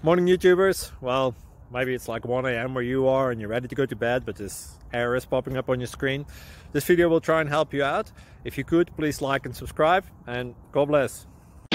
Morning YouTubers. Well, maybe it's like 1 a.m. where you are and you're ready to go to bed, but this error is popping up on your screen. This video will try and help you out. If you could, please like and subscribe, and God bless.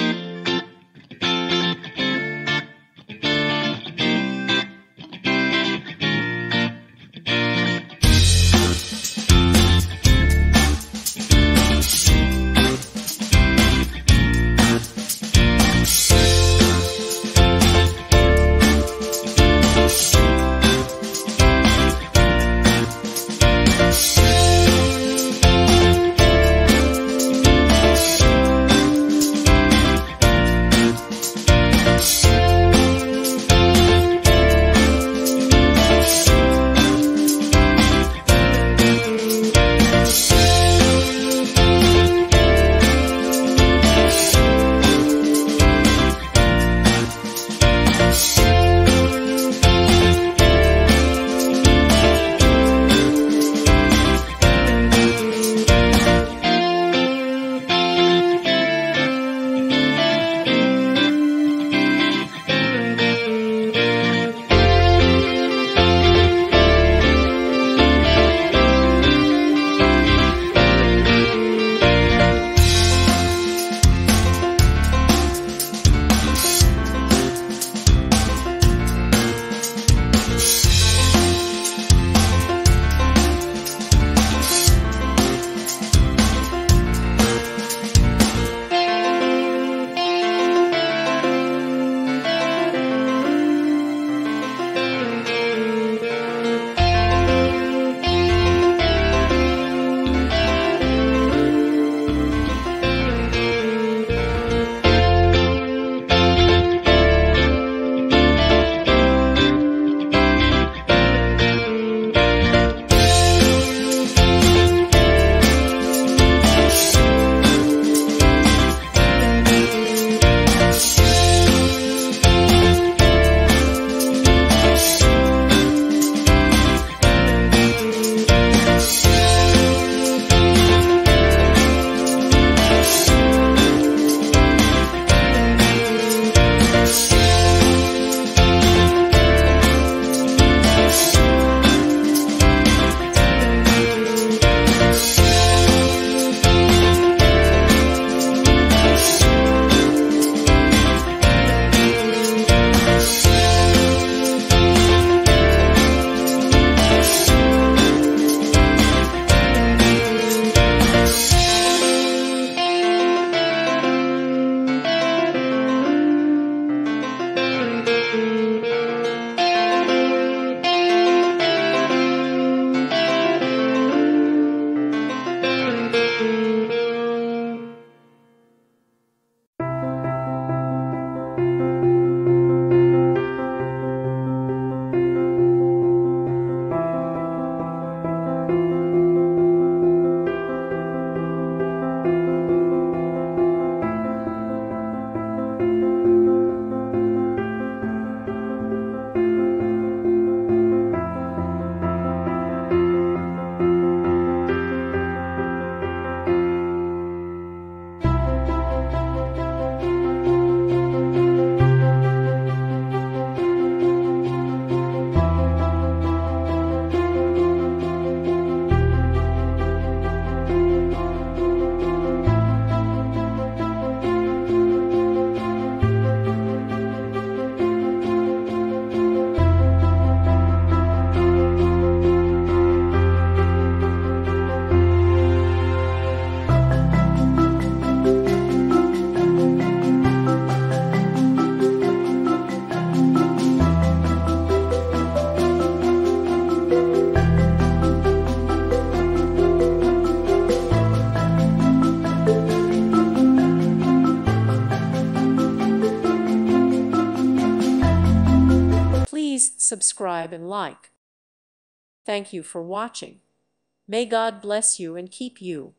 Subscribe and like. Thank you for watching. May God bless you and keep you.